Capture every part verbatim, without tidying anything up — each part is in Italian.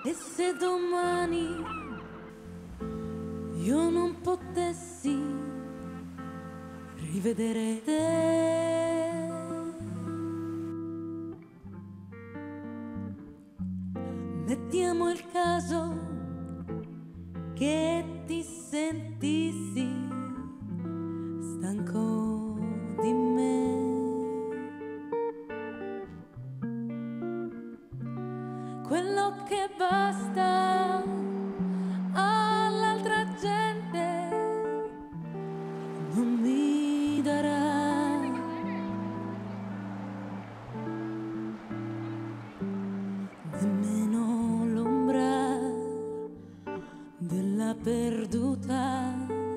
E se domani io non potessi rivedere te, mettiamo il caso che ti sentissi stanco di me. Quello che basta all'altra gente non mi darà. Nemmeno l'ombra della perduta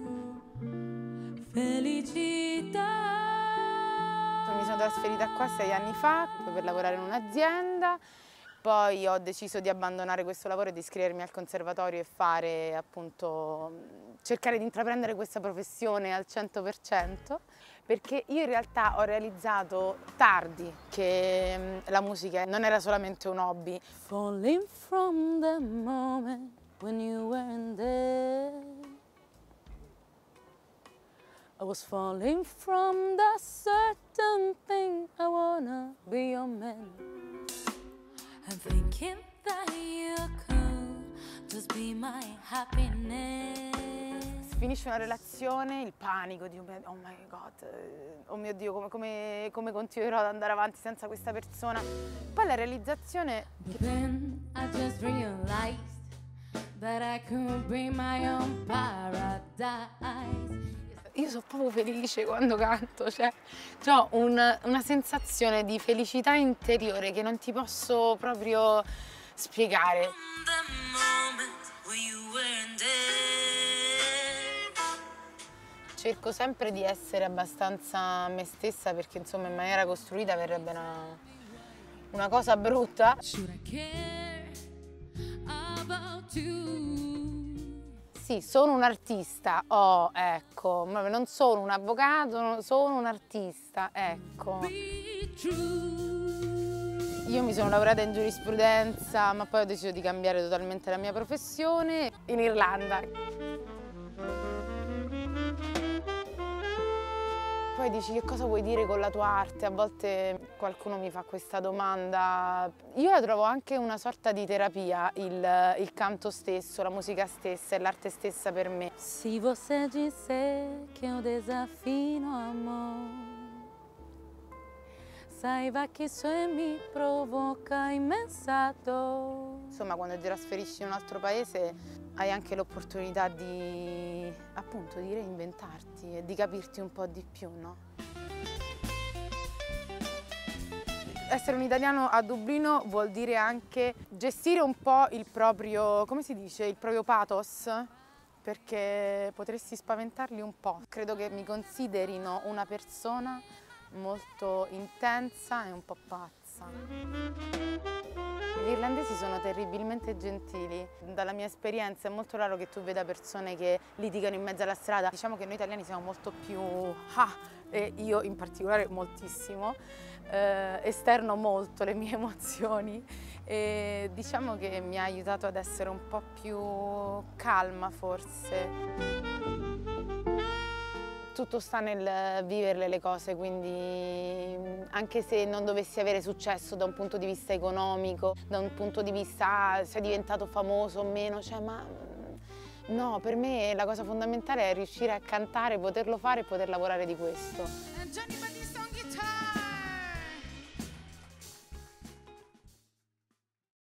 felicità. Mi sono trasferita qua sei anni fa per lavorare in un'azienda. Poi ho deciso di abbandonare questo lavoro e di iscrivermi al conservatorio e fare, appunto, cercare di intraprendere questa professione al cento per cento, perché io in realtà ho realizzato tardi che la musica non era solamente un hobby. Falling from the moment when you weren't there, I was falling from the certain thing, I wanna be your man. I'm thinking that you could just be my happiness. Finisce una relazione, il panico di oh my god, oh mio Dio, come, come, come continuerò ad andare avanti senza questa persona. Poi la realizzazione But then I just realized that I could be my own paradise. Io sono proprio felice quando canto, cioè ho un, una sensazione di felicità interiore che non ti posso proprio spiegare. Cerco sempre di essere abbastanza me stessa perché insomma in maniera costruita verrebbe una, una cosa brutta. Sì, sono un artista, oh, ecco, non sono un avvocato, sono un artista, ecco. Io mi sono laureata in giurisprudenza, ma poi ho deciso di cambiare totalmente la mia professione in Irlanda. Poi dici che cosa vuoi dire con la tua arte? A volte qualcuno mi fa questa domanda. Io la trovo anche una sorta di terapia, il, il canto stesso, la musica stessa e l'arte stessa per me. Se você disser que eu desafino amor, saiba che isso mi provoca immensa dor. Insomma, quando ti trasferisci in un altro paese hai anche l'opportunità di, appunto, di reinventarti e di capirti un po' di più, no? Essere un italiano a Dublino vuol dire anche gestire un po' il proprio, come si dice, il proprio pathos, perché potresti spaventarli un po'. Credo che mi considerino una persona molto intensa e un po' pazza. Gli irlandesi sono terribilmente gentili. Dalla mia esperienza è molto raro che tu veda persone che litigano in mezzo alla strada. Diciamo che noi italiani siamo molto più ah, e io in particolare moltissimo, eh, esterno molto le mie emozioni e diciamo che mi ha aiutato ad essere un po' più calma forse. Tutto sta nel viverle le cose, quindi anche se non dovessi avere successo da un punto di vista economico, da un punto di vista ah, sei diventato famoso o meno, cioè ma no, per me la cosa fondamentale è riuscire a cantare, poterlo fare e poter lavorare di questo.